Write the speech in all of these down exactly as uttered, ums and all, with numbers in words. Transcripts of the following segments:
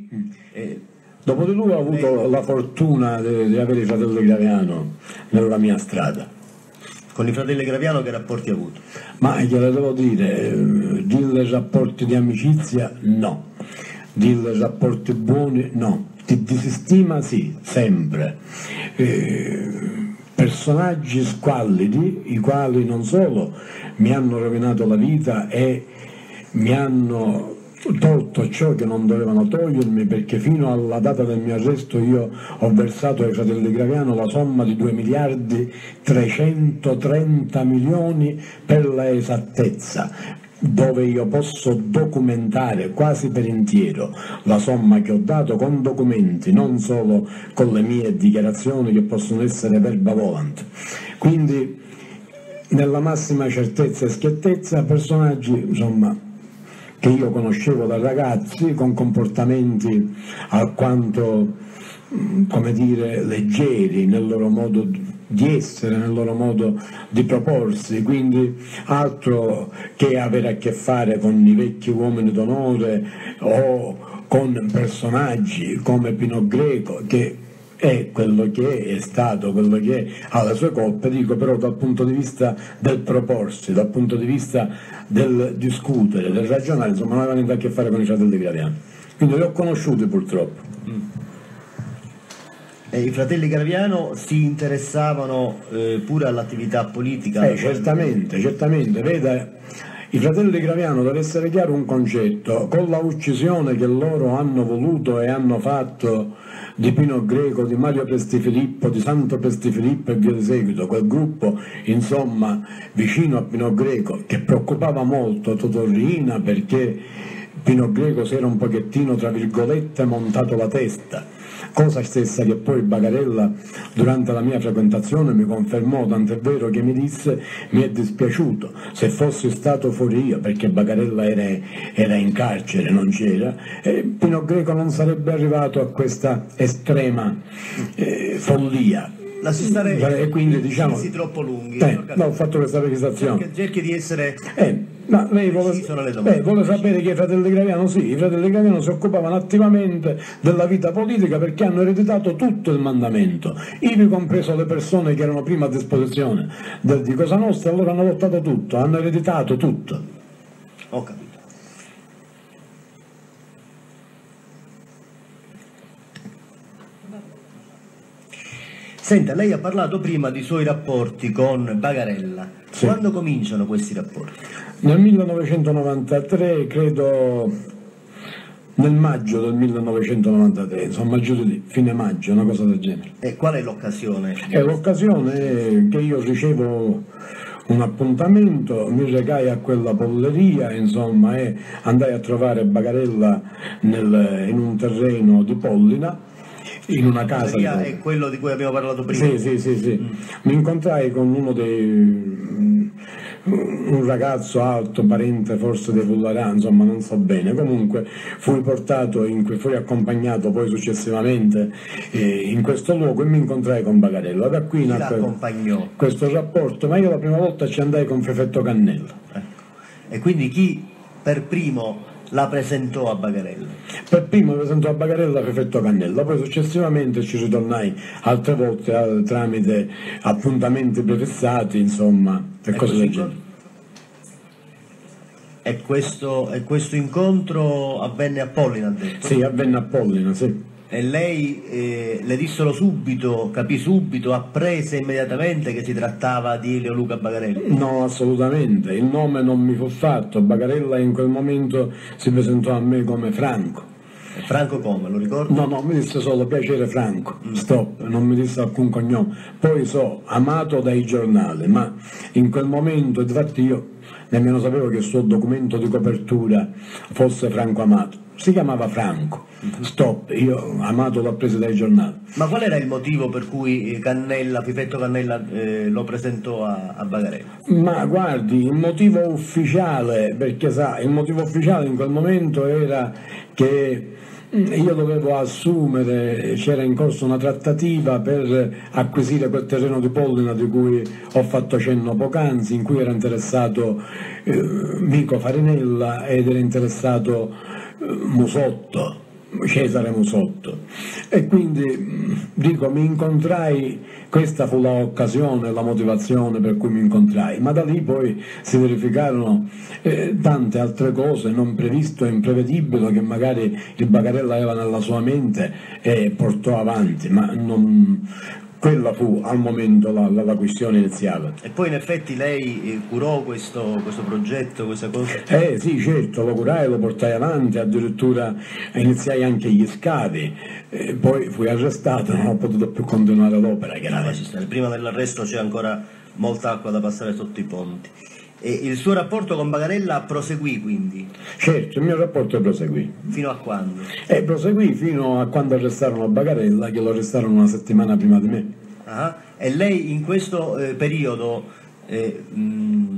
lui... Eh, Dopo di lui ho avuto lei... la fortuna di, di avere i fratelli Graviano nella mia strada. Con i fratelli Graviano che rapporti ha avuto? Ma glielo devo dire, eh, dille rapporti di amicizia no, dille rapporti buoni no, di, di stima sì, sempre. Eh, personaggi squallidi, i quali non solo mi hanno rovinato la vita e mi hanno tolto ciò che non dovevano togliermi, perché fino alla data del mio arresto io ho versato ai fratelli Graviano la somma di due miliardi trecentotrenta milioni per la esattezza, dove io posso documentare quasi per intero la somma che ho dato con documenti, non solo con le mie dichiarazioni che possono essere verba volant. Quindi nella massima certezza e schiettezza, personaggi insomma che io conoscevo da ragazzi, con comportamenti alquanto, come dire, leggeri nel loro modo di essere, nel loro modo di proporsi, quindi altro che avere a che fare con i vecchi uomini d'onore o con personaggi come Pino Greco, che è quello che è, è stato, quello che è, ha le sue colpe, dico, però dal punto di vista del proporsi, dal punto di vista del discutere, del ragionare, insomma non aveva niente a che fare con i fratelli Graviano, quindi li ho conosciuti purtroppo. Mm. E i fratelli Graviano si interessavano eh, pure all'attività politica? Eh, certamente, certamente, veda, i fratelli Graviano, deve essere chiaro un concetto, con la uccisione che loro hanno voluto e hanno fatto di Pino Greco, di Mario Pestifilippo, di Santo Pestifilippo e via di seguito, quel gruppo insomma vicino a Pino Greco, che preoccupava molto Totò Riina perché Pino Greco si era un pochettino tra virgolette montato la testa, cosa stessa che poi Bagarella durante la mia frequentazione mi confermò, tant'è vero che mi disse: mi è dispiaciuto, se fossi stato fuori io, perché Bagarella era, era in carcere, non c'era, e Pino Greco non sarebbe arrivato a questa estrema eh, follia. Lasci stare e quindi diciamo troppo lunghi. Eh, no, ho fatto questa precisazione. Cerchi, cerchi di essere eh, ma lei vuole, eh, vuole sapere che i fratelli Graviano, sì, i fratelli Graviano si occupavano attivamente della vita politica perché hanno ereditato tutto il mandamento, ivi compreso le persone che erano prima a disposizione del, di Cosa Nostra, loro hanno lottato tutto, hanno ereditato tutto. Ho capito. Senta, lei ha parlato prima dei suoi rapporti con Bagarella. Sì. Quando cominciano questi rapporti? Nel millenovecentonovantatré, credo nel maggio del millenovecentonovantatré, insomma maggio di fine maggio, una cosa del genere. E qual è l'occasione? È l'occasione che io ricevo un appuntamento, mi recai a quella polleria, insomma, e andai a trovare Bagarella nel, in un terreno di Pollina, in una casa. È quello di cui abbiamo parlato prima? Sì, sì, sì, sì. Mm. Mi incontrai con uno dei... un ragazzo alto, parente forse dei Pullarà, insomma non so bene, comunque fui portato, in, fui accompagnato poi successivamente eh, in questo luogo e mi incontrai con Bagarella. Da qui nacque questo rapporto, ma io la prima volta ci andai con Prefetto Cannella. Ecco. E quindi chi per primo la presentò a Bagarella? Per primo presentò a Bagarella Prefetto Cannella, poi successivamente ci ritornai altre volte a, tramite appuntamenti prefissati, insomma, e, e cose del genere. E questo, e questo incontro avvenne a Pollina, ha detto? Sì, avvenne a Pollina, sì. E lei eh, le dissero subito, capì subito, apprese immediatamente che si trattava di Elio Luca Bagarella? No, assolutamente, il nome non mi fu fatto, Bagarella in quel momento si presentò a me come Franco. E Franco come, lo ricordo? No, no, mi disse solo piacere Franco, mm. stop, non mi disse alcun cognome. Poi so, amato dai giornali, ma in quel momento, infatti io nemmeno sapevo che il suo documento di copertura fosse Franco Amato. Si chiamava Franco, stop, io Amato l'ho preso dai giornali. Ma qual era il motivo per cui Cannella, Prefetto Cannella eh, lo presentò a, a Bagarella? Ma guardi, il motivo ufficiale, perché sa, il motivo ufficiale in quel momento era che io dovevo assumere, c'era in corso una trattativa per acquisire quel terreno di Pollina di cui ho fatto cenno poc'anzi, in cui era interessato eh, Mico Farinella ed era interessato eh, Musotto, ci saremo sotto. E quindi dico, mi incontrai, questa fu l'occasione, la motivazione per cui mi incontrai, ma da lì poi si verificarono eh, tante altre cose non previste e imprevedibili che magari il Bagarella aveva nella sua mente e portò avanti, ma non... quella fu al momento la, la, la questione iniziale. E poi in effetti lei curò questo, questo progetto, questa cosa? Eh sì, certo, lo curai, lo portai avanti, addirittura iniziai anche gli scavi, eh, poi fui arrestato, non ho potuto più continuare l'opera, chiaramente. Prima dell'arresto c'è ancora molta acqua da passare sotto i ponti. E il suo rapporto con Bagarella proseguì quindi? Certo, il mio rapporto proseguì. Fino a quando? E proseguì fino a quando arrestarono Bagarella, che lo arrestarono una settimana prima di me. Ah, e lei in questo eh, periodo eh, mh,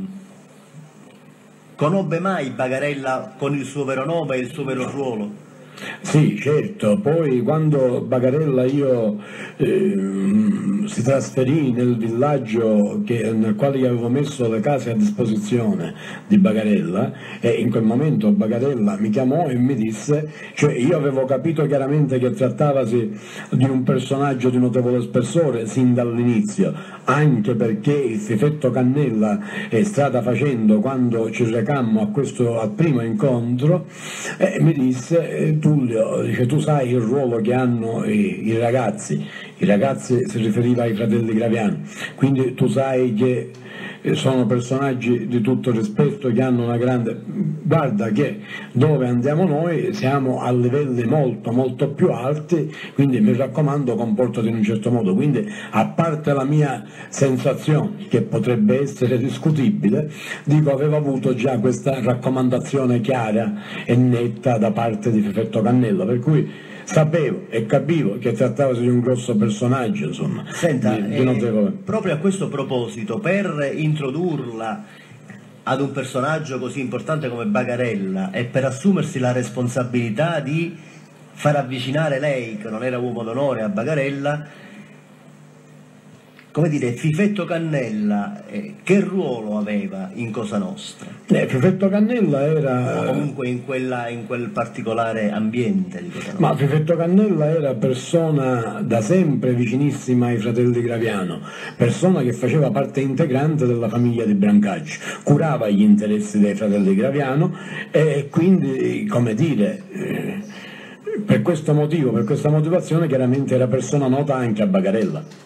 conobbe mai Bagarella con il suo vero nome e il suo vero ruolo? Sì, certo, poi quando Bagarella io eh, si trasferì nel villaggio che, nel quale gli avevo messo le case a disposizione di Bagarella, e in quel momento Bagarella mi chiamò e mi disse, cioè io avevo capito chiaramente che trattavasi di un personaggio di notevole spessore sin dall'inizio, anche perché il Fifetto Cannella eh, strada facendo, quando ci recammo a questo, al primo incontro, eh, mi disse eh, Tullio, dice, tu sai il ruolo che hanno i, i ragazzi, i ragazzi si riferiva ai fratelli Graviano, quindi tu sai che sono personaggi di tutto rispetto, che hanno una grande... guarda che dove andiamo noi siamo a livelli molto molto più alti, quindi mi raccomando comportati in un certo modo. Quindi, a parte la mia sensazione che potrebbe essere discutibile, dico, avevo avuto già questa raccomandazione chiara e netta da parte di Fifetto Cannella, per cui sapevo e capivo che trattavasi di un grosso personaggio, insomma. Senta, di, di notevole... eh, proprio a questo proposito, per introdurla ad un personaggio così importante come Bagarella e per assumersi la responsabilità di far avvicinare lei, che non era uomo d'onore, a Bagarella, come dire, Fifetto Cannella, eh, che ruolo aveva in Cosa Nostra? Eh, Fifetto Cannella era... O comunque in, quella, in quel particolare ambiente di Cosa Nostra? Ma Fifetto Cannella era persona da sempre vicinissima ai fratelli Graviano, persona che faceva parte integrante della famiglia di Brancaccio, curava gli interessi dei fratelli Graviano e quindi, come dire... Eh, per questo motivo, per questa motivazione, chiaramente era persona nota anche a Bagarella.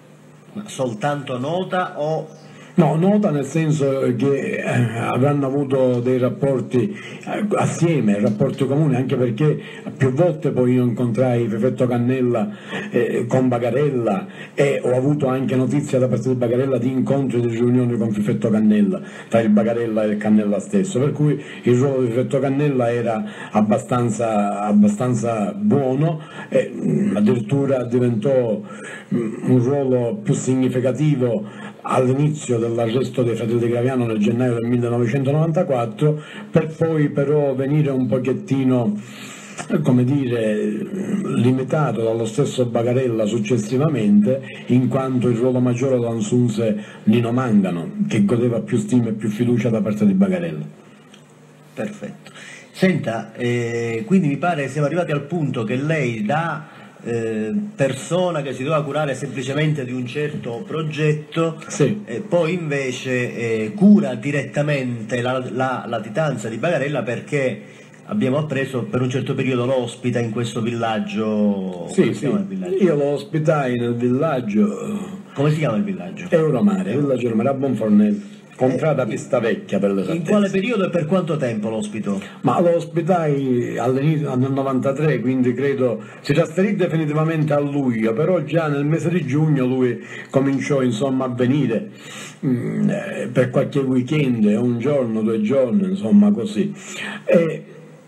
Ma soltanto nota o... No, nota nel senso che eh, avranno avuto dei rapporti eh, assieme, rapporti comuni, anche perché più volte poi io incontrai Fifetto Cannella eh, con Bagarella e ho avuto anche notizia da parte di Bagarella di incontri e di riunioni con Fifetto Cannella, tra il Bagarella e il Cannella stesso, per cui il ruolo di Fifetto Cannella era abbastanza, abbastanza buono e mh, addirittura diventò mh, un ruolo più significativo all'inizio dell'arresto dei fratelli Graviano nel gennaio del millenovecentonovantaquattro, per poi però venire un pochettino, come dire, limitato dallo stesso Bagarella successivamente, in quanto il ruolo maggiore lo assunse Nino Mangano, che godeva più stima e più fiducia da parte di Bagarella. Perfetto. Senta, eh, quindi mi pare siamo arrivati al punto che lei da Eh, persona che si doveva curare semplicemente di un certo progetto, sì. eh, poi invece eh, cura direttamente la, la latitanza di Bagarella, perché abbiamo appreso per un certo periodo lo ospita in questo villaggio. Sì, sì. Il villaggio? Io lo ospitai nel villaggio. Come si chiama il villaggio? Euromare, il villaggio Euromare a Bonfornello. Contrada eh, Pista Vecchia per l'esattezza. In quale periodo e per quanto tempo lo ospitò? Ma lo ospitai all'inizio nel novantatré, quindi credo si trasferì definitivamente a luglio, però già nel mese di giugno lui cominciò insomma a venire mh, eh, per qualche weekend, un giorno, due giorni, insomma così. E,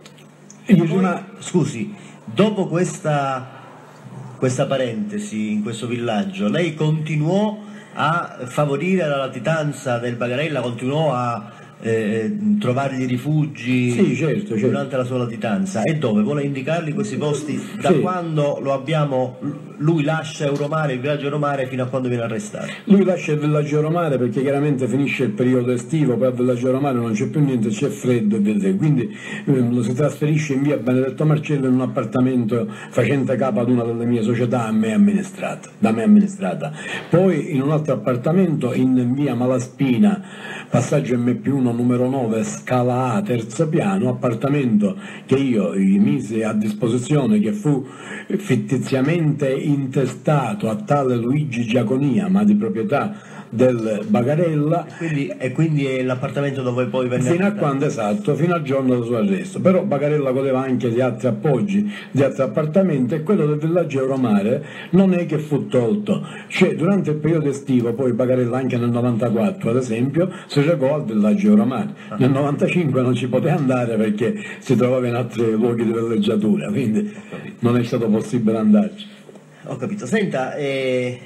Poi, una... Scusi, dopo questa, questa parentesi in questo villaggio, lei continuò a favorire la latitanza del Bagarella, continuò a eh, trovargli rifugi sì, certo, certo. durante la sua latitanza? E dove? Vuole indicarli questi posti da sì. quando lo abbiamo, lui lascia Euromare, il villaggio Euromare, fino a quando viene arrestato? Lui lascia il villaggio Euromare perché chiaramente finisce il periodo estivo, poi al villaggio Euromare non c'è più niente, c'è freddo e via, quindi eh, lo si trasferisce in via Benedetto Marcello in un appartamento facente capo ad una delle mie società a me amministrata, da me amministrata. Poi in un altro appartamento in via Malaspina, passaggio M più uno numero nove, scala A, terzo piano, appartamento che io gli misi a disposizione, che fu fittiziamente intestato a tale Luigi Giaconia, ma di proprietà del Bagarella, e quindi, e quindi è l'appartamento dove poi venne fino a quando, esatto, fino al giorno del suo arresto. Però Bagarella godeva anche di altri appoggi, di altri appartamenti, e quello del villaggio Euromare non è che fu tolto, cioè durante il periodo estivo poi Bagarella anche nel novantaquattro ad esempio si recò al villaggio Euromare, nel novantacinque non ci poteva andare perché si trovava in altri luoghi di villeggiatura, quindi non è stato possibile andarci. Ho capito. Senta, eh...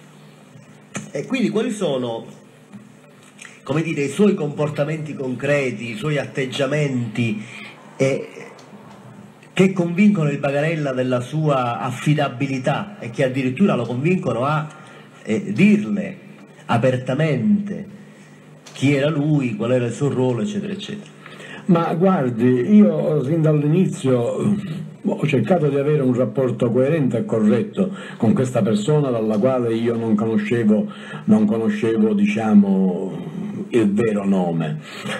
e quindi quali sono, come dire, i suoi comportamenti concreti, i suoi atteggiamenti eh, che convincono il Bagarella della sua affidabilità e che addirittura lo convincono a eh, dirle apertamente chi era lui, qual era il suo ruolo, eccetera, eccetera? Ma guardi, io sin dall'inizio ho cercato di avere un rapporto coerente e corretto con questa persona dalla quale io non conoscevo, non conoscevo diciamo, il vero nome,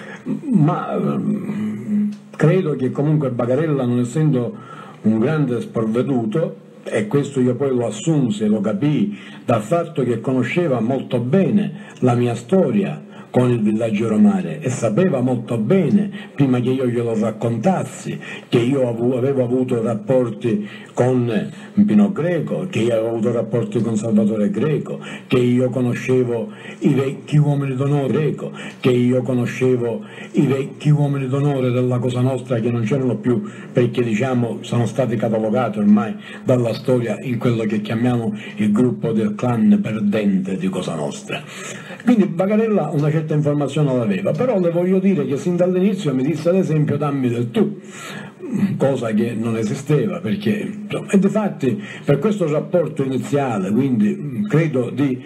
ma credo che comunque Bagarella, non essendo un grande sprovveduto, e questo io poi lo assunsi e lo capii dal fatto che conosceva molto bene la mia storia con il villaggio Euromare e sapeva molto bene, prima che io glielo raccontassi, che io avevo avuto rapporti con Pino Greco, che io avevo avuto rapporti con Salvatore Greco, che io conoscevo i vecchi uomini d'onore Greco, che io conoscevo i vecchi uomini d'onore della Cosa Nostra che non c'erano più perché diciamo sono stati catalogati ormai dalla storia in quello che chiamiamo il gruppo del clan perdente di Cosa Nostra. Quindi Bagarella una certa informazione l'aveva, però le voglio dire che sin dall'inizio mi disse ad esempio dammi del tu, cosa che non esisteva, perché insomma, e difatti per questo rapporto iniziale, quindi credo di,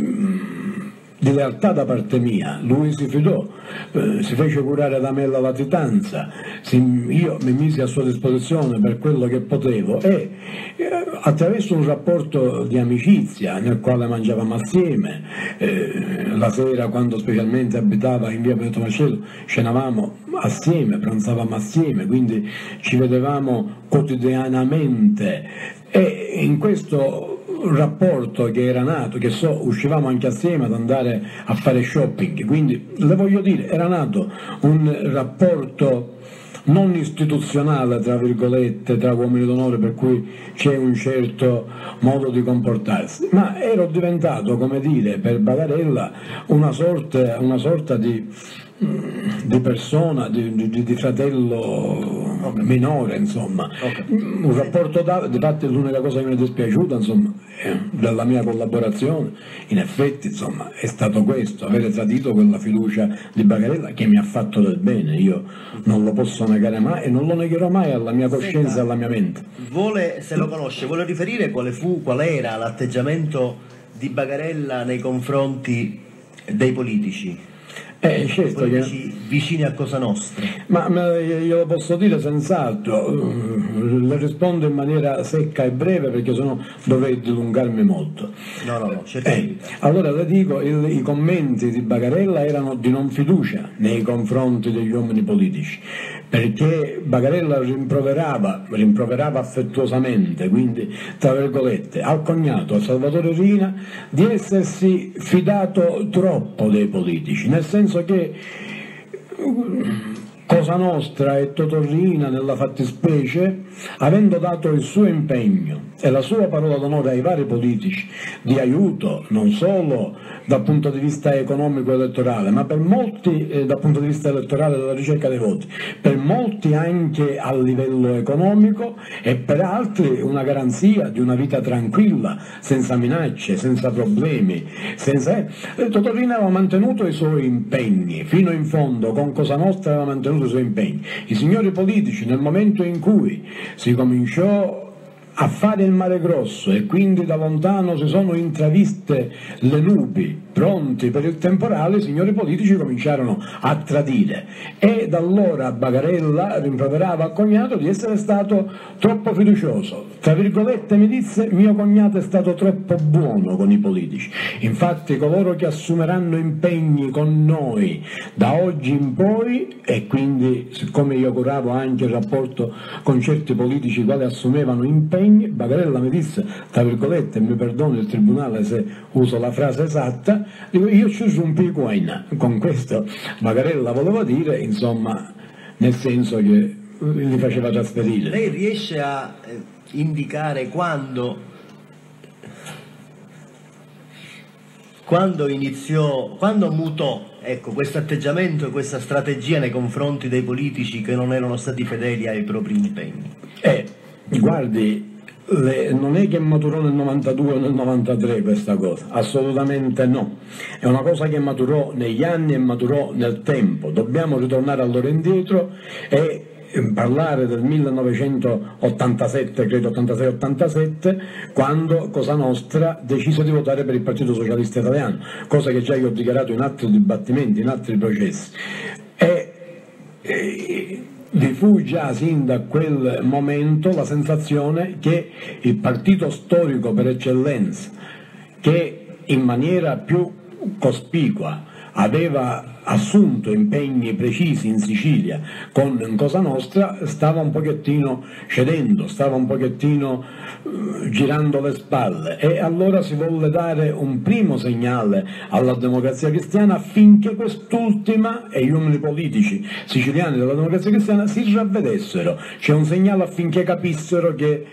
di lealtà da parte mia, lui si fidò, eh, si fece curare da me la latitanza, si, io mi misi a sua disposizione per quello che potevo e eh, attraverso un rapporto di amicizia nel quale mangiavamo assieme, eh, la sera quando specialmente abitava in via Benedetto Marcello cenavamo assieme, pranzavamo assieme, quindi ci vedevamo quotidianamente e in questo rapporto che era nato, che so, uscivamo anche assieme ad andare a fare shopping, quindi le voglio dire, era nato un rapporto non istituzionale, tra virgolette, tra uomini d'onore, per cui c'è un certo modo di comportarsi, ma ero diventato, come dire, per Bagarella una sorta, una sorta di, di persona, di, di, di fratello minore, insomma, okay. Un rapporto da, di parte l'unica cosa che mi è dispiaciuta, insomma, della mia collaborazione, in effetti, insomma, è stato questo, avere tradito quella fiducia di Bagarella che mi ha fatto del bene, io non lo posso negare mai e non lo negherò mai alla mia coscienza e alla mia mente. Vuole, se lo conosce, vuole riferire quale fu, qual era l'atteggiamento di Bagarella nei confronti dei politici? Eh, certo che... vicini a Cosa Nostra. Ma, ma io lo posso dire senz'altro, le rispondo in maniera secca e breve perché sennò dovrei dilungarmi molto. No, no, no, eh, allora le dico, il, i commenti di Bagarella erano di non fiducia nei confronti degli uomini politici, perché Bagarella rimproverava, rimproverava affettuosamente, quindi tra virgolette, al cognato, a Salvatore Rina, di essersi fidato troppo dei politici, nel senso che Cosa Nostra e Totò Riina nella fattispecie avendo dato il suo impegno e la sua parola d'onore ai vari politici di aiuto, non solo dal punto di vista economico elettorale, ma per molti eh, dal punto di vista elettorale della ricerca dei voti, per molti anche a livello economico e per altri una garanzia di una vita tranquilla, senza minacce, senza problemi, senza... Eh, Totò Riina aveva mantenuto i suoi impegni, fino in fondo con Cosa Nostra aveva mantenuto i suoi impegni. I signori politici nel momento in cui si cominciò a fare il mare grosso e quindi da lontano si sono intraviste le nubi pronti per il temporale, i signori politici cominciarono a tradire e da allora Bagarella rimproverava al cognato di essere stato troppo fiducioso. Tra virgolette mi disse: mio cognato è stato troppo buono con i politici. Infatti coloro che assumeranno impegni con noi da oggi in poi, e quindi siccome io curavo anche il rapporto con certi politici quali assumevano impegni, Bagarella mi disse, tra virgolette, mi perdoni il tribunale se uso la frase esatta, dico, io ci sono un picoina. Con questo Bagarella voleva dire, insomma, nel senso che li faceva trasferire. Lei riesce a indicare quando, quando iniziò, quando mutò, ecco, questo atteggiamento e questa strategia nei confronti dei politici che non erano stati fedeli ai propri impegni? Eh, guardi, Le, non è che maturò nel novantadue o nel novantatré questa cosa, assolutamente no, è una cosa che maturò negli anni e maturò nel tempo. Dobbiamo ritornare allora indietro e parlare del millenovecentottantasette, credo ottantasei ottantasette, quando Cosa Nostra decise di votare per il Partito Socialista Italiano, cosa che già io ho dichiarato in altri dibattimenti, in altri processi. E, e, vi fu già sin da quel momento la sensazione che il partito storico per eccellenza, che in maniera più cospicua aveva assunto impegni precisi in Sicilia con Cosa Nostra, stava un pochettino cedendo, stava un pochettino uh, girando le spalle, e allora si volle dare un primo segnale alla Democrazia Cristiana affinché quest'ultima e gli uomini politici siciliani della Democrazia Cristiana si ravvedessero. C'è un segnale affinché capissero che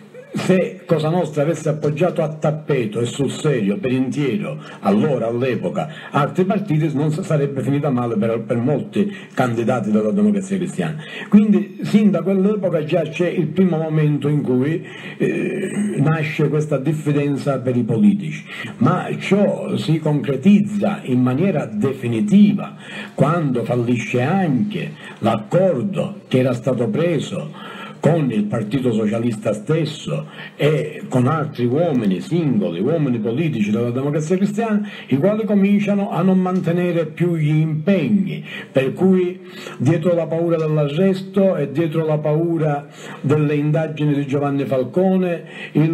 se Cosa Nostra avesse appoggiato a tappeto e sul serio, per intero, allora, all'epoca, altri partiti, non sarebbe finita male per, per molti candidati della Democrazia Cristiana. Quindi, sin da quell'epoca già c'è il primo momento in cui eh, nasce questa diffidenza per i politici, ma ciò si concretizza in maniera definitiva quando fallisce anche l'accordo che era stato preso con il Partito Socialista stesso e con altri uomini singoli, uomini politici della Democrazia Cristiana, i quali cominciano a non mantenere più gli impegni, per cui dietro la paura dell'arresto e dietro la paura delle indagini di Giovanni Falcone,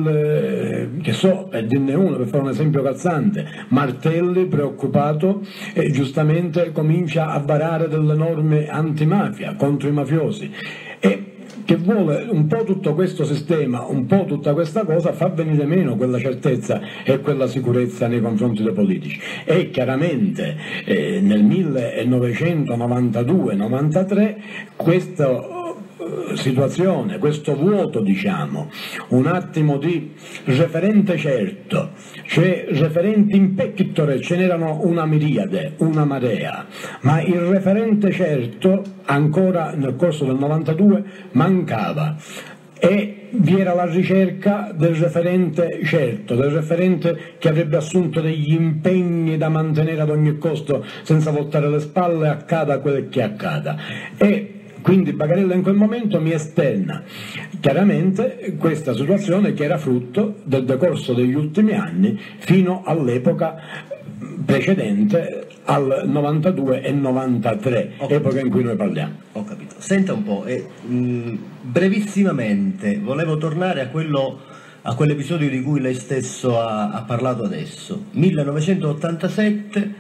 il, che so, per dirne uno, per fare un esempio calzante, Martelli, preoccupato, eh, giustamente comincia a varare delle norme antimafia contro i mafiosi, e che vuole un po' tutto questo sistema, un po' tutta questa cosa, fa venire meno quella certezza e quella sicurezza nei confronti dei politici. E chiaramente eh, nel millenovecentonovantadue novantatré questa situazione, questo vuoto, diciamo, un attimo di referente certo, cioè referenti in pectore ce n'erano una miriade, una marea, ma il referente certo ancora nel corso del novantadue mancava, e vi era la ricerca del referente certo, del referente che avrebbe assunto degli impegni da mantenere ad ogni costo senza voltare le spalle, accada quel che accada. E quindi Bagarella in quel momento mi esterna chiaramente questa situazione che era frutto del decorso degli ultimi anni fino all'epoca precedente al novantadue e novantatré, epoca in cui noi parliamo. Ho capito. Senta un po', eh, mh, brevissimamente volevo tornare a quello, a quell'episodio di cui lei stesso ha, ha parlato adesso. millenovecentottantasette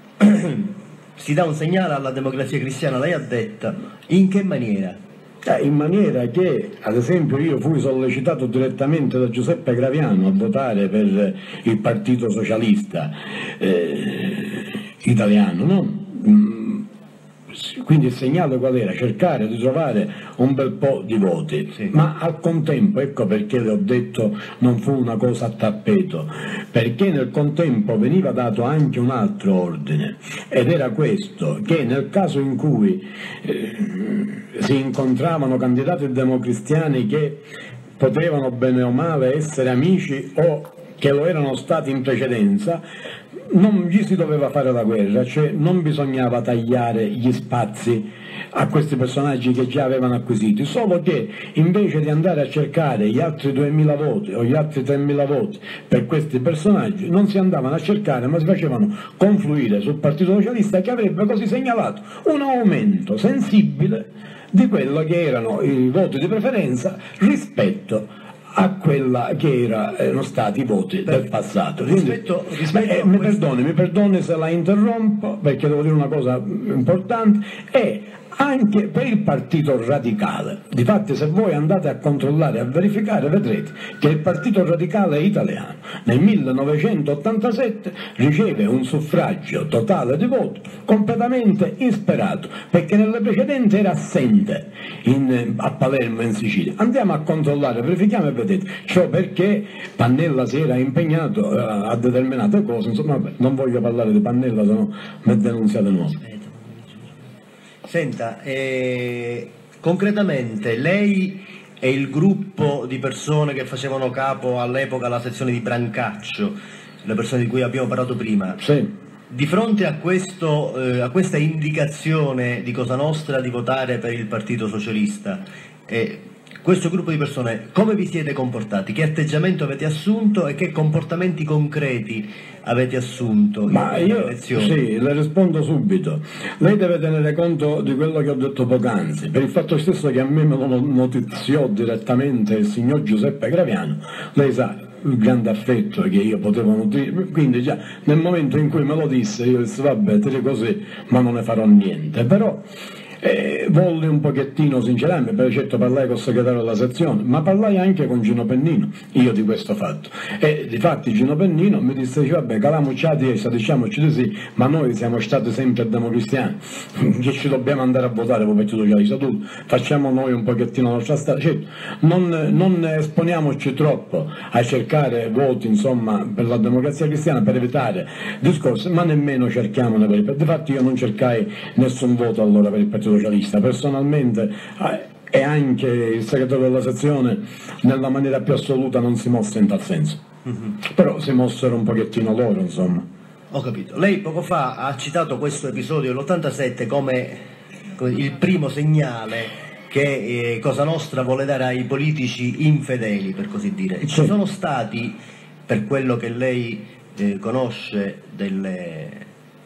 si dà un segnale alla Democrazia Cristiana, lei ha detto, in che maniera? Eh, in maniera che, ad esempio, io fui sollecitato direttamente da Giuseppe Graviano a votare per il Partito Socialista eh, Italiano, no? quindi il segnale qual era? Cercare di trovare un bel po' di voti, sì. Ma al contempo, ecco perché le ho detto non fu una cosa a tappeto, perché nel contempo veniva dato anche un altro ordine, ed era questo, che nel caso in cui eh, si incontravano candidati democristiani che potevano bene o male essere amici o che lo erano stati in precedenza, non gli si doveva fare la guerra, cioè non bisognava tagliare gli spazi a questi personaggi che già avevano acquisiti, solo che invece di andare a cercare gli altri duemila voti o gli altri tremila voti per questi personaggi, non si andavano a cercare ma si facevano confluire sul Partito Socialista, che avrebbe così segnalato un aumento sensibile di quello che erano i voti di preferenza rispetto a quella che era, erano stati i voti del passato. Quindi, rispetto, rispetto eh, mi, perdoni, mi perdoni se la interrompo, perché devo dire una cosa importante, è anche per il Partito Radicale. Difatti, se voi andate a controllare e a verificare, vedrete che il Partito Radicale italiano nel millenovecentottantasette riceve un suffragio totale di voti completamente insperato, perché nelle precedenti era assente in, a Palermo in Sicilia. Andiamo a controllare, verifichiamo e vedete, ciò perché Pannella si era impegnato uh, a determinate cose. Insomma, vabbè, non voglio parlare di Pannella, se no mi denunziate nuovo. Senta, eh, concretamente lei e il gruppo di persone che facevano capo all'epoca alla sezione di Brancaccio, le persone di cui abbiamo parlato prima, sì. Di fronte a, questo, eh, a questa indicazione di Cosa Nostra di votare per il Partito Socialista, eh, questo gruppo di persone come vi siete comportati? Che atteggiamento avete assunto e che comportamenti concreti avete assunto? Ma in io sì, le rispondo subito. Lei deve tenere conto di quello che ho detto poc'anzi, per il fatto stesso che a me me lo notiziò direttamente il signor Giuseppe Graviano. Lei sa il grande affetto che io potevo nutrire, quindi già nel momento in cui me lo disse io disse vabbè, te così, ma non ne farò niente. Però Eh, volli un pochettino sinceramente, per certo parlai col segretario della sezione, ma parlai anche con Gino Pennino io di questo fatto, e difatti Gino Pennino mi disse vabbè, calamucci a testa, diciamoci di sì, ma noi siamo stati sempre democristiani, che ci dobbiamo andare a votare per il Partito Socialista, tu facciamo noi un pochettino la nostra strada, certo, non, non esponiamoci troppo a cercare voti insomma per la Democrazia Cristiana per evitare discorsi, ma nemmeno cerchiamone per il Partito. Difatti io non cercai nessun voto allora per il Partito Socialista, personalmente, e anche il segretario della sezione nella maniera più assoluta non si mosse in tal senso, mm-hmm. Però si mossero un pochettino loro, insomma. Ho capito. Lei poco fa ha citato questo episodio dell'ottantasette come, come il primo segnale che eh, Cosa Nostra vuole dare ai politici infedeli, per così dire. Sì. Ci sono stati, per quello che lei eh, conosce delle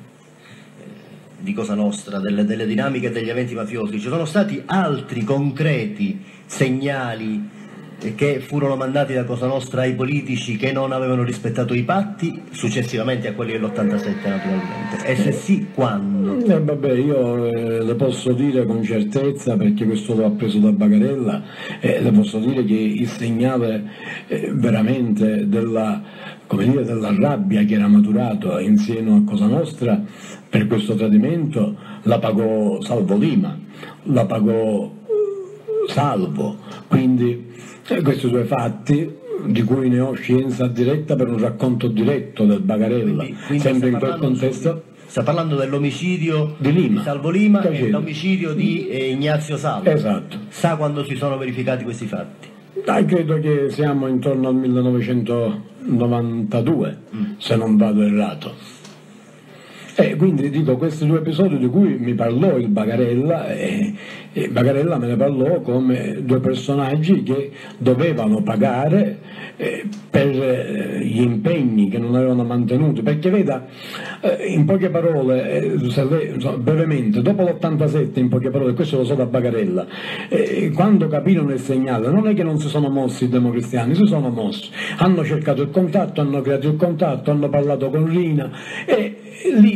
di Cosa Nostra, delle, delle dinamiche e degli eventi mafiosi, ci sono stati altri concreti segnali che furono mandati da Cosa Nostra ai politici che non avevano rispettato i patti, successivamente a quelli dell'ottantasette naturalmente? E se sì, quando? Eh, vabbè, io eh, le posso dire con certezza, perché questo l'ho appreso da Bagarella, eh, le posso dire che il segnale eh, veramente della, come dire, della rabbia che era maturato insieme a Cosa Nostra per questo tradimento la pagò Salvo Lima, la pagò Salvo, quindi eh, questi due fatti di cui ne ho scienza diretta per un racconto diretto del Bagarella, quindi, quindi sempre in quel contesto. Sta parlando dell'omicidio di, Lima, di Salvo Lima e l'omicidio di eh, Ignazio Salvo. Esatto. Sa quando si sono verificati questi fatti? Dai, credo che siamo intorno al millenovecentonovantadue, mm. se non vado errato. E quindi dico, questi due episodi di cui mi parlò il Bagarella, e, e Bagarella me ne parlò come due personaggi che dovevano pagare eh, per eh, gli impegni che non avevano mantenuto, perché veda, eh, in poche parole, eh, se lei, insomma, brevemente, dopo l'ottantasette, in poche parole, questo lo so da Bagarella, eh, quando capirono il segnale, non è che non si sono mossi i democristiani, si sono mossi, hanno cercato il contatto, hanno creato il contatto, hanno parlato con Rina e lì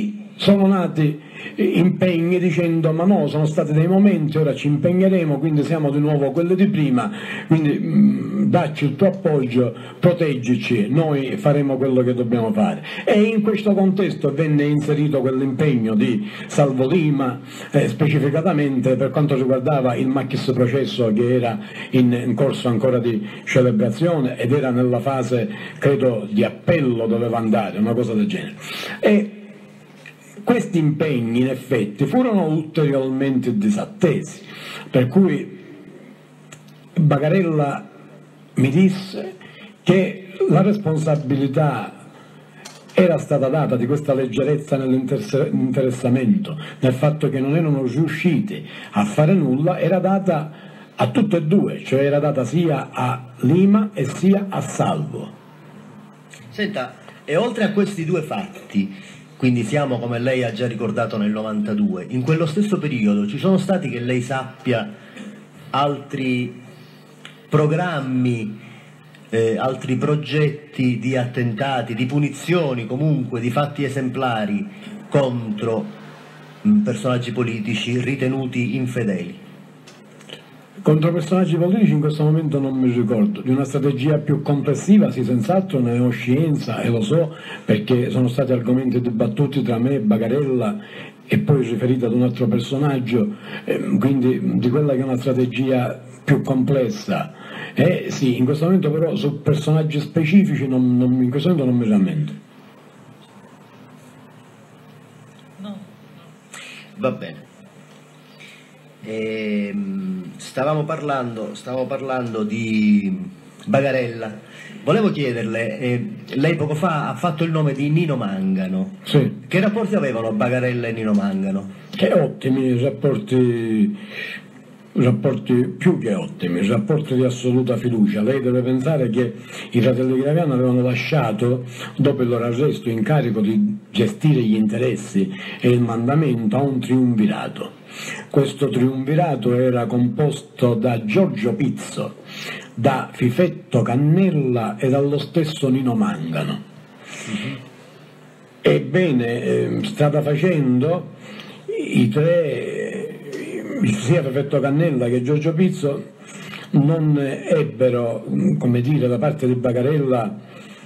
sono nati impegni dicendo ma no, sono stati dei momenti, ora ci impegneremo, quindi siamo di nuovo quelli di prima, quindi mh, dacci il tuo appoggio, proteggici, noi faremo quello che dobbiamo fare. E in questo contesto venne inserito quell'impegno di Salvo Lima, eh, specificatamente per quanto riguardava il Maxi Processo, che era in, in corso ancora di celebrazione ed era nella fase, credo, di appello, doveva andare, una cosa del genere. E questi impegni in effetti furono ulteriormente disattesi, per cui Bagarella mi disse che la responsabilità era stata data di questa leggerezza nell'interessamento, nel fatto che non erano riusciti a fare nulla, era data a tutte e due, cioè era data sia a Lima e sia a Salvo. Senta, e oltre a questi due fatti, quindi siamo, come lei ha già ricordato, nel novantadue, in quello stesso periodo ci sono stati, che lei sappia, altri programmi, eh, altri progetti di attentati, di punizioni, comunque di fatti esemplari contro mh, personaggi politici ritenuti infedeli? Contro personaggi politici in questo momento non mi ricordo. Di una strategia più complessiva sì, senz'altro ne ho scienza e lo so, perché sono stati argomenti dibattuti tra me e Bagarella e poi riferiti ad un altro personaggio, eh, quindi di quella che è una strategia più complessa. Eh, sì, in questo momento però su personaggi specifici non, non, in questo momento non mi rammento. No. Va bene. E, stavamo parlando, stavamo parlando di Bagarella. Volevo chiederle, eh, lei poco fa ha fatto il nome di Nino Mangano. Sì. Che rapporti avevano Bagarella e Nino Mangano? Che ottimi rapporti, rapporti più che ottimi, rapporti di assoluta fiducia. Lei deve pensare che i fratelli Graviano avevano lasciato, dopo il loro arresto, incarico di gestire gli interessi e il mandamento a un triumvirato. Questo triumvirato era composto da Giorgio Pizzo, da Fifetto Cannella e dallo stesso Nino Mangano. Mm-hmm. Ebbene, eh, strada facendo, i tre, sia Fifetto Cannella che Giorgio Pizzo, non ebbero, come dire, da parte di Bagarella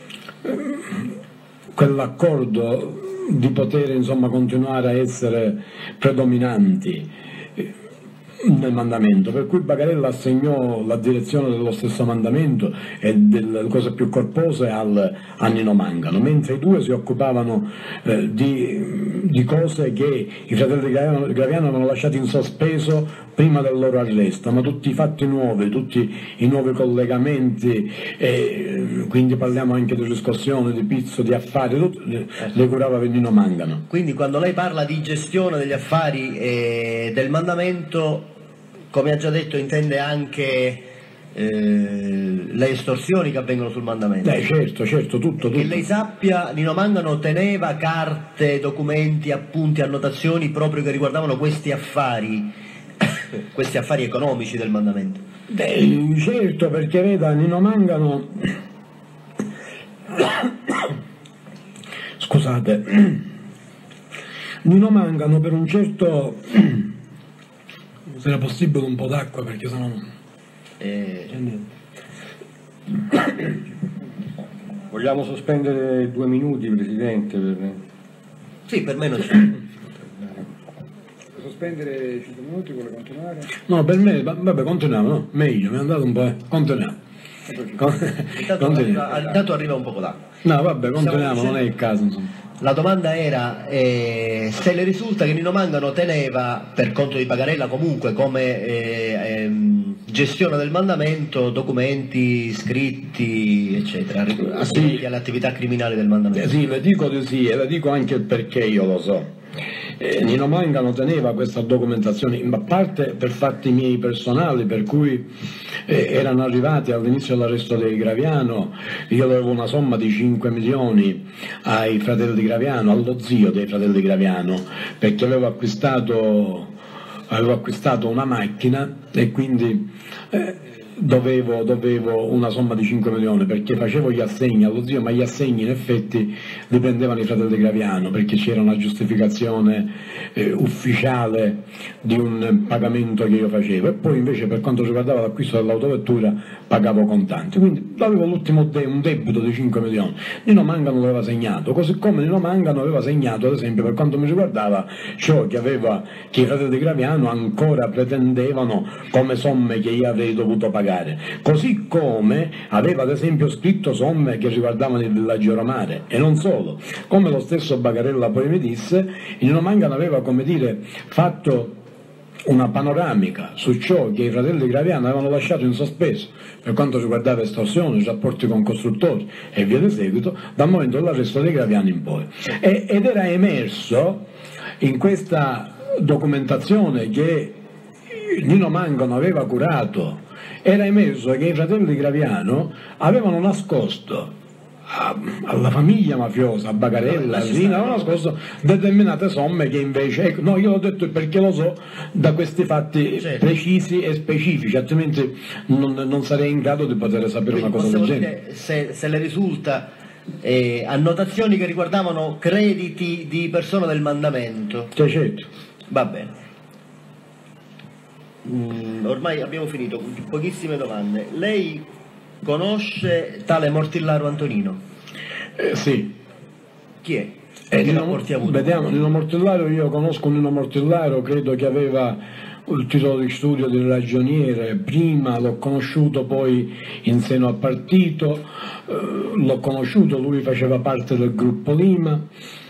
quell'accordo di poter, insomma, continuare a essere predominanti nel mandamento, per cui Bagarella assegnò la direzione dello stesso mandamento e delle cose più corpose al, a Nino Mangano, mentre i due si occupavano eh, di, di cose che i fratelli Graviano, Graviano avevano lasciato in sospeso prima del loro arresto, ma tutti i fatti nuovi, tutti i nuovi collegamenti, eh, quindi parliamo anche di riscossione, di Pizzo, di affari, tutto, le curava Nino Mangano. Quindi quando lei parla di gestione degli affari e del mandamento, come ha già detto, intende anche eh, le estorsioni che avvengono sul mandamento? Eh, certo, certo, tutto, tutto. Che lei sappia, Nino Mangano teneva carte, documenti, appunti, annotazioni proprio che riguardavano questi affari, questi affari economici del mandamento? Beh, certo, perché veda, Nino Mangano, scusate, Nino Mangano per un certo, se era possibile un po' d'acqua perché sennò eh... Vogliamo sospendere due minuti, Presidente? Per... Sì, per me non c'è. Sospendere cinque minuti, vuole continuare? No, per me, vabbè, continuiamo, no? Meglio, mi è andato un po', eh. Continuiamo. Intanto arriva, intanto arriva un poco d'acqua. No, vabbè, continuiamo, non è il caso, insomma. La domanda era eh, se le risulta che Nino Mangano teneva, per conto di Bagarella comunque, come eh, ehm, gestione del mandamento, documenti, scritti, eccetera, assimili alle attività criminali del mandamento. Eh, sì, le dico di sì, e le dico anche il perché io lo so. Eh, Nino Mangano teneva questa documentazione, in parte per fatti miei personali, per cui eh, erano arrivati all'inizio dell'arresto dei Graviano, io avevo una somma di cinque milioni ai fratelli Graviano, allo zio dei fratelli Graviano, perché avevo acquistato, avevo acquistato una macchina e quindi eh, dovevo, dovevo una somma di cinque milioni perché facevo gli assegni allo zio, ma gli assegni in effetti li prendevano i fratelli Graviano perché c'era una giustificazione eh, ufficiale di un pagamento che io facevo, e poi invece per quanto riguardava l'acquisto dell'autovettura pagavo contanti, quindi avevo l'ultimo de un debito di cinque milioni. Nino Mangano l'aveva segnato, così come Nino Mangano aveva segnato ad esempio per quanto mi riguardava ciò che, aveva, che i fratelli Graviano ancora pretendevano come somme che io avrei dovuto pagare, così come aveva ad esempio scritto somme che riguardavano il villaggio Romare, e non solo, come lo stesso Bagarella poi mi disse, Nino Mangano aveva, come dire, fatto una panoramica su ciò che i fratelli Graviano avevano lasciato in sospeso per quanto riguardava estorsione, rapporti con costruttori e via di seguito, dal momento dell'arresto dei Graviano in poi. E, ed era emerso in questa documentazione che Nino Mangano aveva curato, era emerso che i fratelli Graviano avevano nascosto alla famiglia mafiosa, a Bagarella, Rina, avevano nascosto determinate somme che invece, ecco, no, io l'ho detto perché lo so da questi fatti certo. precisi e specifici, altrimenti non, non sarei in grado di poter sapere Quindi una cosa del genere. Dire, se, se le risulta eh, annotazioni che riguardavano crediti di persone del mandamento. Sì, certo. Va bene. Mm, ormai abbiamo finito, pochissime domande. Lei conosce tale Mortillaro Antonino? Eh, sì. Chi è? Eh, che Nino, rapporti ha avuto? Vediamo, Nino Mortillaro, io conosco Nino Mortillaro, credo che aveva il titolo di studio di ragioniere, prima l'ho conosciuto poi in seno al partito, eh, l'ho conosciuto, lui faceva parte del gruppo Lima,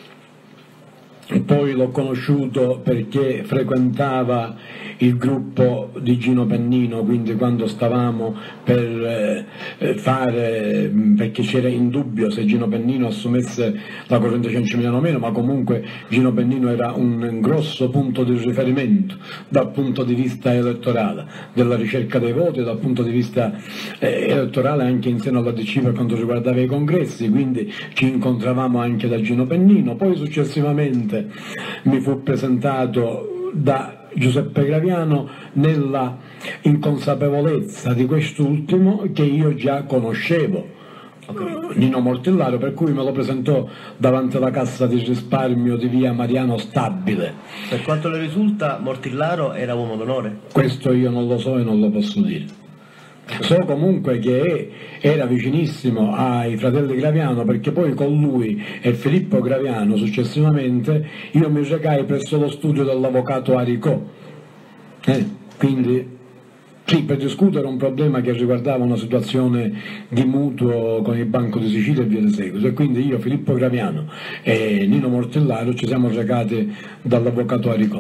poi l'ho conosciuto perché frequentava il gruppo di Gino Pennino, quindi quando stavamo per eh, fare, perché c'era in dubbio se Gino Pennino assumesse la corrente Cencimiliano o meno, ma comunque Gino Pennino era un grosso punto di riferimento dal punto di vista elettorale, della ricerca dei voti, dal punto di vista eh, elettorale anche in seno alla D C per quanto riguardava i congressi, quindi ci incontravamo anche da Gino Pennino, poi successivamente mi fu presentato da Giuseppe Graviano nella inconsapevolezza di quest'ultimo che io già conoscevo, Nino Mortillaro, per cui me lo presentò davanti alla cassa di risparmio di via Mariano Stabile. Per quanto le risulta, Mortillaro era uomo d'onore? Questo io non lo so e non lo posso dire. So comunque che era vicinissimo ai fratelli Graviano, perché poi con lui e Filippo Graviano successivamente io mi recai presso lo studio dell'avvocato Aricò, eh, quindi sì, per discutere un problema che riguardava una situazione di mutuo con il Banco di Sicilia e via di seguito, e quindi io, Filippo Graviano e Nino Mortillaro ci siamo recati dall'avvocato Aricò.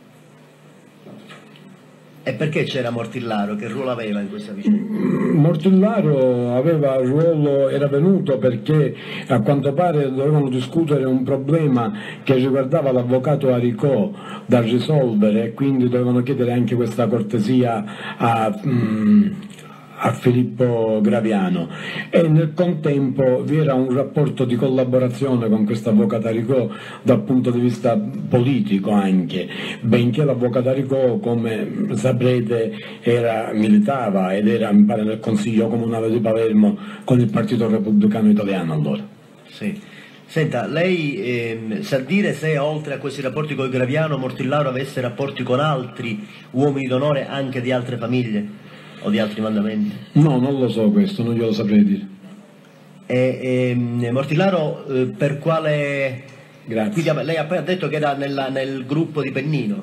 E perché c'era Mortillaro? Che ruolo aveva in questa vicenda? Mortillaro aveva il ruolo, era venuto perché a quanto pare dovevano discutere un problema che riguardava l'avvocato Aricò da risolvere, e quindi dovevano chiedere anche questa cortesia a, mm, a Filippo Graviano, e nel contempo vi era un rapporto di collaborazione con questo avvocato Aricò dal punto di vista politico anche, benché l'avvocato Aricò, come saprete, era, militava ed era, mi pare, nel Consiglio Comunale di Palermo con il Partito Repubblicano Italiano allora. Sì. Senta, lei ehm, sa dire se oltre a questi rapporti con il Graviano Mortillaro avesse rapporti con altri uomini d'onore anche di altre famiglie? O di altri mandamenti? No, non lo so questo, non glielo saprei dire. E, e, Mortillaro eh, per quale... Grazie. Quindi, lei ha appena detto che era nella, nel gruppo di Pennino?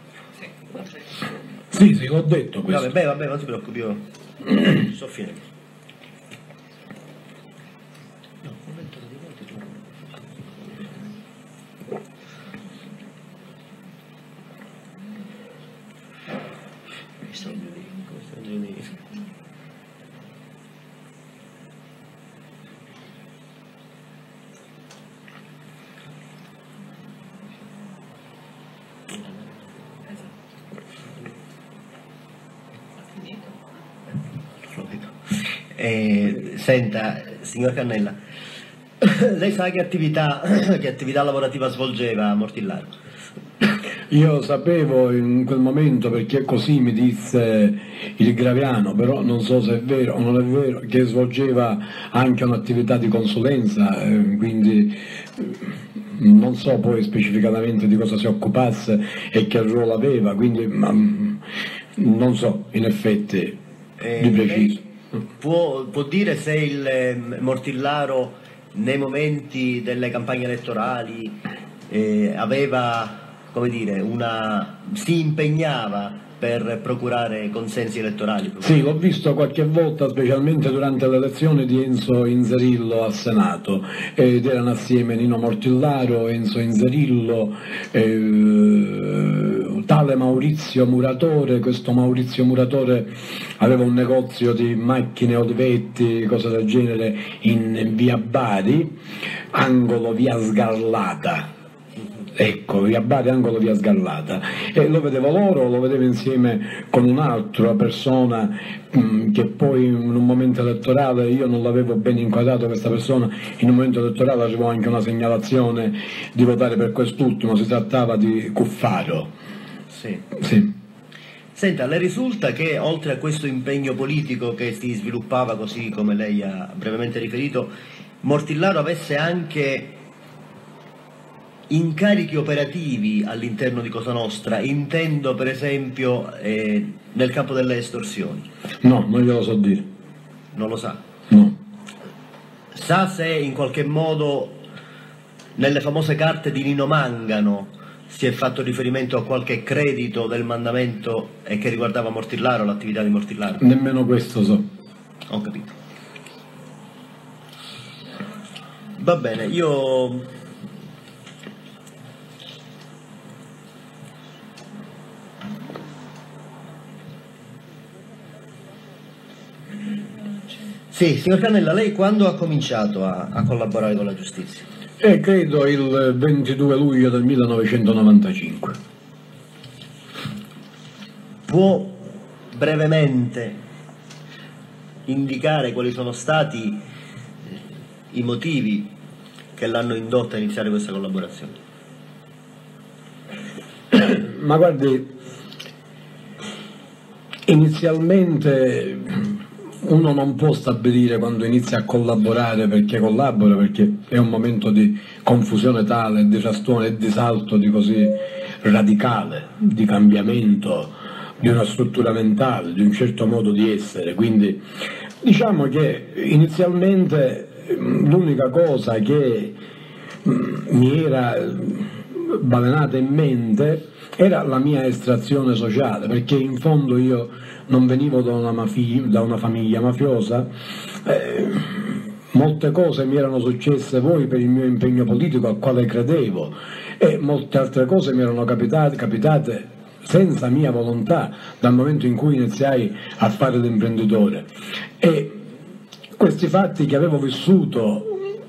Sì, sì, l'ho detto questo. Vabbè, vabbè, non si preoccupi, io sto finendo. Eh, senta, signor Cannella, lei sa che attività, che attività lavorativa svolgeva Mortillaro? Io sapevo in quel momento, perché così mi disse il Graviano, però non so se è vero o non è vero, che svolgeva anche un'attività di consulenza, eh, quindi non so poi specificatamente di cosa si occupasse e che ruolo aveva, quindi ma, non so in effetti Eh, di preciso. lei può, può dire se il eh, Mortillaro nei momenti delle campagne elettorali eh, aveva, come dire, una, si impegnava per procurare consensi elettorali? Sì, l'ho visto qualche volta, specialmente durante l'elezione di Enzo Inzerillo al Senato, ed erano assieme Nino Mortillaro, Enzo Inzerillo, eh, tale Maurizio Muratore. Questo Maurizio Muratore aveva un negozio di macchine, olivetti, cose del genere in via Bari, angolo via Sgarlata. Ecco, via Bari, angolo via Sgarlata, e lo vedevo loro, lo vedevo insieme con un'altra persona mh, che poi in un momento elettorale, io non l'avevo ben inquadrato questa persona, in un momento elettorale arrivò anche una segnalazione di votare per quest'ultimo, si trattava di Cuffaro. Sì. Sì. Senta, le risulta che oltre a questo impegno politico che si sviluppava così come lei ha brevemente riferito, Mortillaro avesse anche incarichi operativi all'interno di Cosa Nostra, intendo per esempio eh, nel campo delle estorsioni? No, non glielo so dire. Non lo sa? No. Sa se in qualche modo nelle famose carte di Nino Mangano si è fatto riferimento a qualche credito del mandamento e che riguardava Mortillaro, l'attività di Mortillaro? Nemmeno questo so. Ho capito. Va bene, io... Sì, signor Cannella, lei quando ha cominciato a, a collaborare con la giustizia? E credo il ventidue luglio del millenovecentonovantacinque. Può brevemente indicare quali sono stati i motivi che l'hanno indotto a iniziare questa collaborazione? Ma guardi, inizialmente uno non può stabilire quando inizia a collaborare perché collabora, perché è un momento di confusione tale, di frastuone e di salto di così radicale, di cambiamento, di una struttura mentale, di un certo modo di essere. Quindi diciamo che inizialmente l'unica cosa che mi era balenata in mente era la mia estrazione sociale, perché in fondo io non venivo da una, mafi- da una famiglia mafiosa, eh, molte cose mi erano successe poi per il mio impegno politico al quale credevo, e molte altre cose mi erano capitate, capitate senza mia volontà dal momento in cui iniziai a fare l'imprenditore. E questi fatti che avevo vissuto,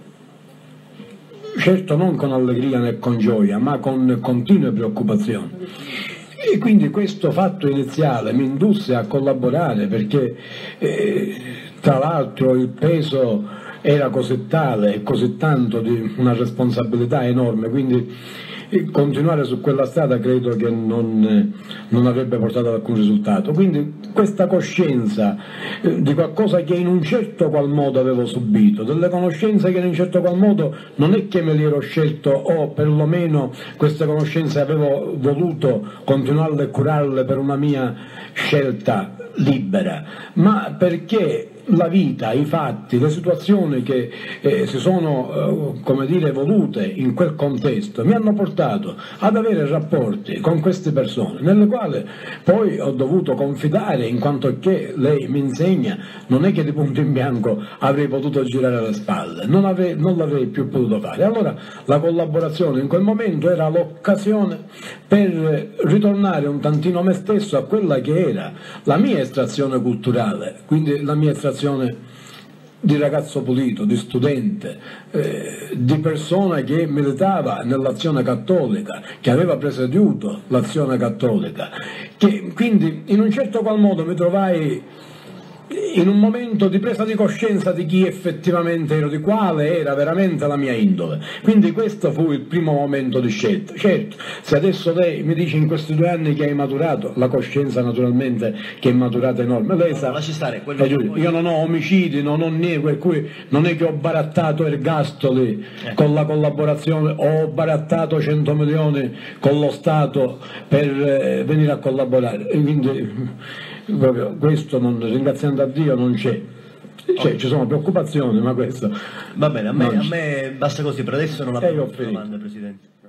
certo non con allegria né con gioia, ma con continue preoccupazioni. E quindi questo fatto iniziale mi indusse a collaborare perché eh, tra l'altro il peso era così tale e così tanto di una responsabilità enorme, quindi continuare su quella strada credo che non, non avrebbe portato ad alcun risultato. Quindi questa coscienza eh, di qualcosa che in un certo qual modo avevo subito, delle conoscenze che in un certo qual modo non è che me le ero scelto, o perlomeno queste conoscenze avevo voluto continuarle e curarle per una mia scelta libera, ma perché la vita, i fatti, le situazioni che eh, si sono, eh, come dire, evolute in quel contesto mi hanno portato ad avere rapporti con queste persone, nelle quali poi ho dovuto confidare, in quanto che lei mi insegna, non è che di punto in bianco avrei potuto girare le spalle, non, avrei, non l'avrei più potuto fare. Allora la collaborazione in quel momento era l'occasione per ritornare un tantino me stesso a quella che era la mia estrazione culturale, quindi la mia estrazione di ragazzo pulito, di studente, eh, di persona che militava nell'azione cattolica, che aveva presieduto l'azione cattolica, che quindi in un certo qual modo mi trovai in un momento di presa di coscienza di chi effettivamente ero, di quale era veramente la mia indole. Quindi questo fu il primo momento di scelta. Certo, se adesso lei mi dice in questi due anni che hai maturato, la coscienza naturalmente che è maturata enorme, lei sa, lasci stare, quello eh, io non ho omicidi, non ho niente, per cui non è che ho barattato ergastoli eh. con la collaborazione, ho barattato cento milioni con lo Stato per eh, venire a collaborare. E quindi proprio questo, non, ringraziando a Dio, non c'è. Cioè, ci sono preoccupazioni, ma questo va bene, a me, a me basta così per adesso, non la eh, domanda, Presidente.